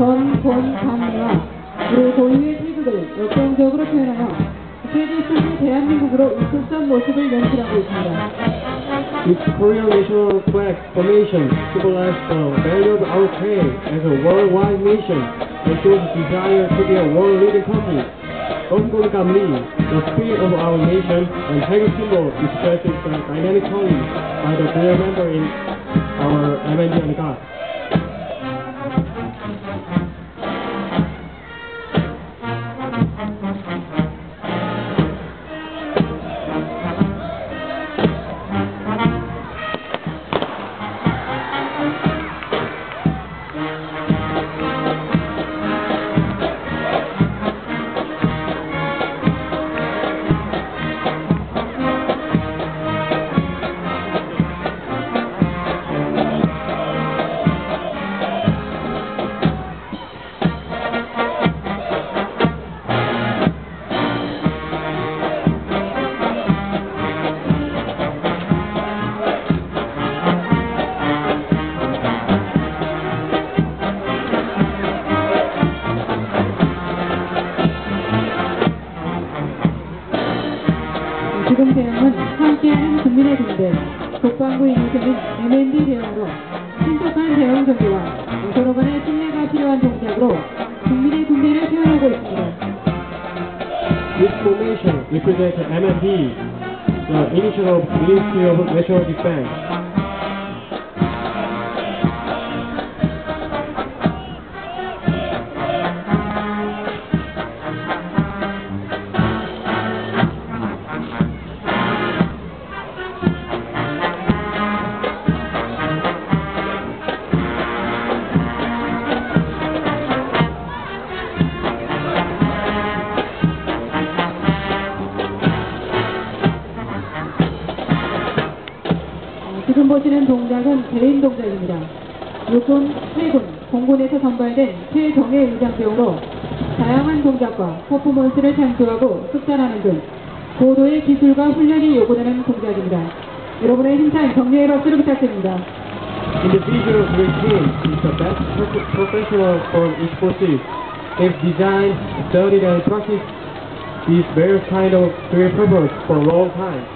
전권감과 우리 고유의 태극을 역동적으로 표현하며 세계 속의 대한민국으로 이끌던 모습을 연출하고 있습니다. Its Korean national flag formation symbolizes the value of our Korea as a worldwide nation and shows a desire to be a world-leading country. Donggonggamri, the spirit of our nation, and Haegu symbol expresses the dynamic quality by the clear member in our MND and God. 지금 대형은 함께하는 국민의 군대, 국방부 인구세는 MND 대형으로 신속한 대형 전개와 서로 간의 신뢰가 필요한 동작으로 국민의 군대를 표현하고 있습니다. This formation represents MND, the initial of Ministry of National Defense. 지금 보시는 동작은 개인 동작입니다. 육군, 해군, 공군에서 선발된 최정예 의장병으로 다양한 동작과 퍼포먼스를 창조하고 숙달하는 등 고도의 기술과 훈련이 요구되는 동작입니다. 여러분의 힘찬 격려의 박수를 부탁드립니다. Individual routine is the best professional from each forces. They've designed, studied, and practiced these various kinds of career purpose for a long time.